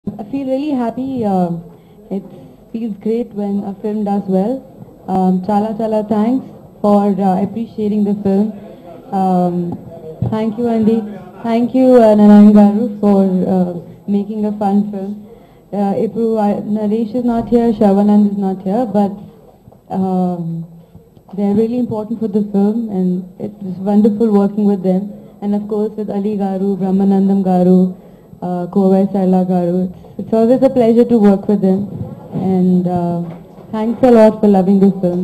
I feel really happy. It feels great when a film does well. Chala thanks for appreciating the film. Thank you, Andy. Thank you, Narayan Garu, for making a fun film. Naresh is not here, Shavanand is not here, but they're really important for the film, and it was wonderful working with them. And of course, with Ali Garu, Brahmanandam Garu, Kovai Saila Garu. It's always a pleasure to work with them. And thanks a lot for loving this film.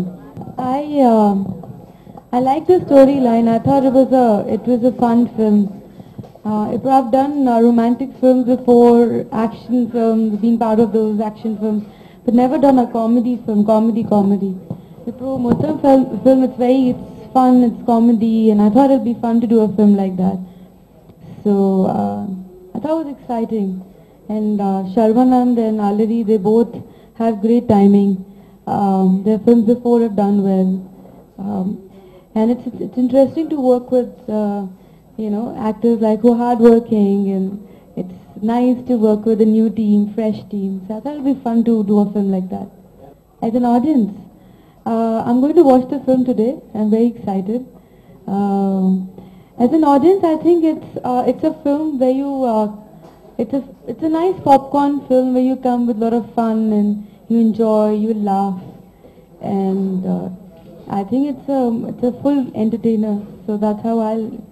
I like the storyline. I thought it was a fun film. If I've done romantic films before, action films, been part of those action films, but never done a comedy film, comedy. The Pro Motam film, it's fun, it's comedy, and I thought it'd be fun to do a film like that. So I thought it was exciting. And Sharvanand and Alari, they both have great timing. Their films before have done well. And it's interesting to work with actors like who are hardworking, and it's nice to work with a new team, fresh team. So I thought it would be fun to do a film like that. As an audience, I'm going to watch the film today. I'm very excited. As an audience, I think it's a film where it's a nice popcorn film where you come with a lot of fun and you enjoy, you laugh, and I think it's a full entertainer. So that's how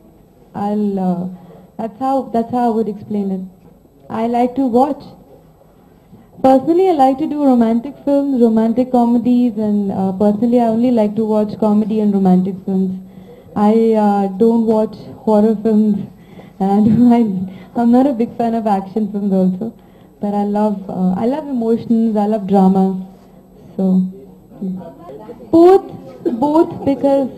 that's how I would explain it. I like to watch. Personally, I like to do romantic films, romantic comedies, and personally, I only like to watch comedy and romantic films. I don't watch horror films, and I'm not a big fan of action films also. But I love emotions, I love drama. So both because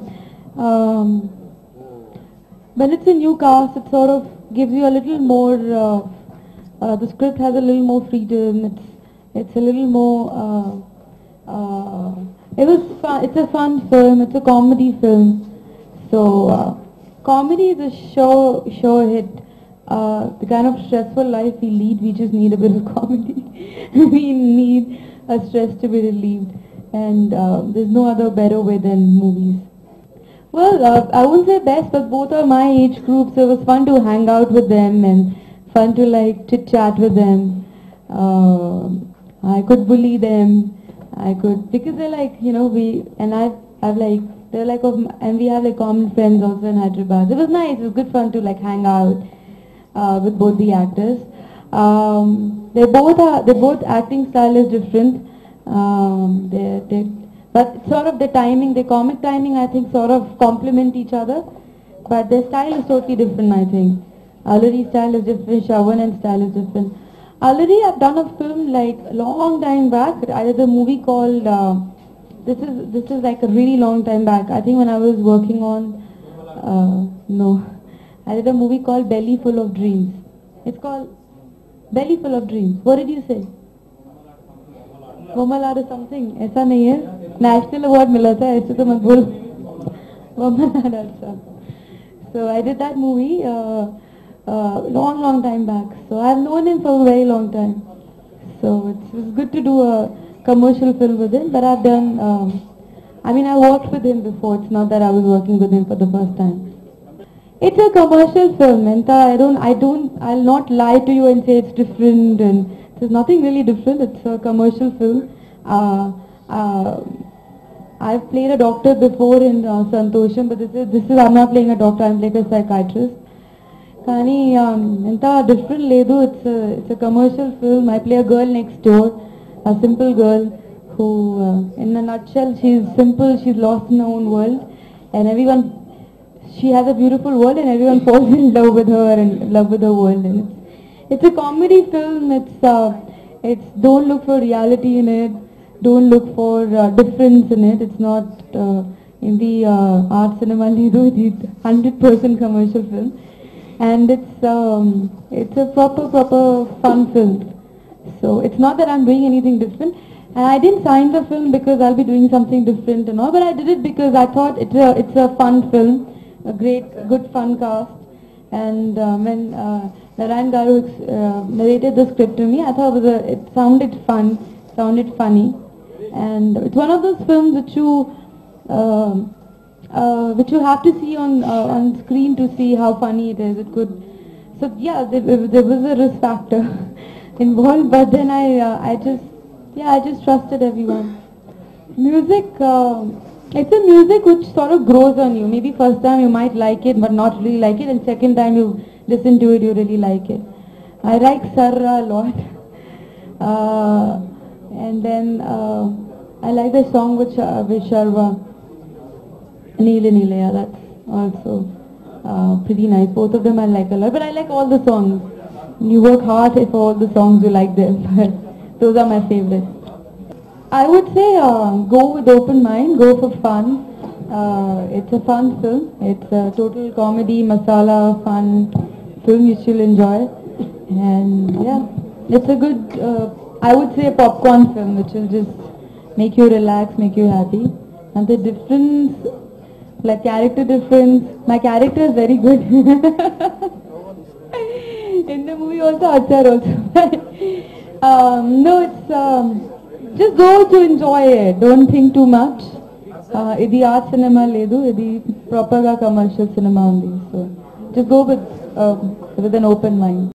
when it's a new cast, it sort of gives you a little more. The script has a little more freedom. It's a little more. It was fun. It's a fun film. It's a comedy film. So comedy is a sure hit. The kind of stressful life we lead, we just need a bit of comedy. We need a stress to be relieved, and there's no other better way than movies. Well, I wouldn't say best, but both are my age group, so it was fun to hang out with them and fun to like chit chat with them. I could bully them. I could, because they're like, I've like, they're like, and we have like common friends also in Hyderabad. It was nice. It was good fun to like hang out with both the actors. They both acting style is different. But sort of the timing, the comic timing, I think sort of complement each other. But their style is totally different, I think. Alari's style is different, Shavanand's style is different. Already I've done a film like a long time back. I did a movie called, this is like a really long time back. I think when I was working on, no. I did a movie called Belly Full of Dreams. It's called Belly Full of Dreams. What did you say? Momalad or something. ऐसा नहीं है. National award मिला था. ऐसे तो मत बोल. Momalad also. So I did that movie long time back. So I've known him for a very long time. So it was good to do a commercial film with him. But I've done. I worked with him before. It's not that I was working with him for the first time. It's a commercial film, and I'll not lie to you and say it's different, and there's nothing really different. It's a commercial film. I've played a doctor before in Santosham, but I'm not playing a doctor. I'm playing a psychiatrist. Kani enta different ledu. It's a commercial film. I play a girl next door, a simple girl who, in a nutshell, she's simple. She's lost in her own world, and she has a beautiful world, and everyone falls in love with her and in love with her world. And it's a comedy film. It's don't look for reality in it. Don't look for difference in it. It's not in the art cinema leader. It's 100% commercial film, and it's a proper fun film. So it's not that I'm doing anything different. And I didn't sign the film because I'll be doing something different and all, but I did it because I thought it's a fun film, a good fun cast. And when Narayan Garu narrated the script to me. I thought it sounded fun, sounded funny, and it's one of those films which you have to see on screen to see how funny it is. It could, so yeah, there was a risk factor involved, but then I just trusted everyone. Music, it's a music which sort of grows on you. Maybe first time you might like it, but not really like it, and second time you listen to it, you really like it. I like Sarra a lot, and then I like the song with Sharva, Neela Neela. Yeah, that's also pretty nice. Both of them I like a lot, but I like all the songs. You work hard for all the songs you like them. Those are my favorites. I would say go with open mind, go for fun. It's a fun film. It's a total comedy, masala, fun film which you'll enjoy. And yeah, it's a good, I would say a popcorn film which will just make you relax, make you happy. And the difference, like character difference, my character is very good. In the movie also, Achar also. No, it's just go to enjoy it. Don't think too much. Idi art cinema ledu, idi proper commercial cinema only. So just go with an open mind.